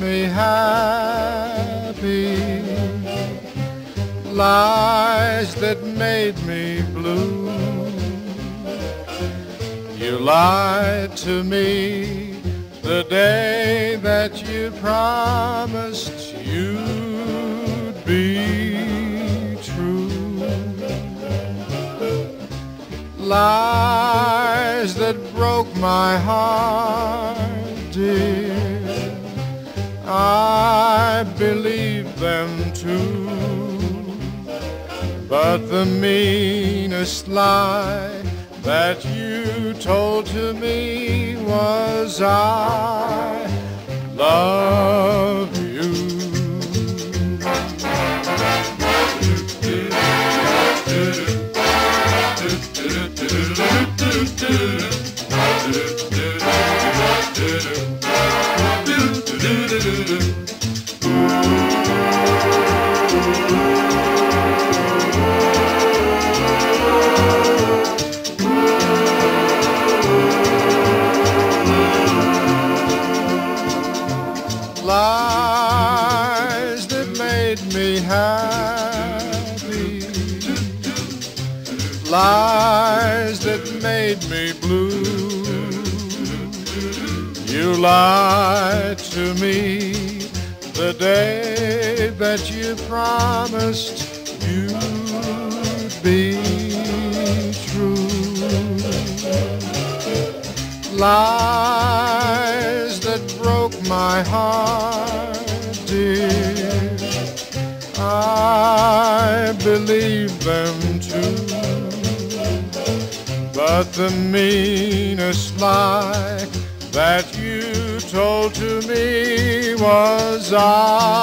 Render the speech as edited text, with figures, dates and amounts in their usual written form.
me happy, lies that made me blue. You lied to me the day that you promised you'd be true. Lies that broke my heart, dear, I believed them too. But the meanest lie that you told to me was I love you. Lies that made me happy, lies that made me blue. You lied to me the day that you promised you'd be true. Lies that broke my heart, dear, I believed them too. But the meanest lie that you told to me was I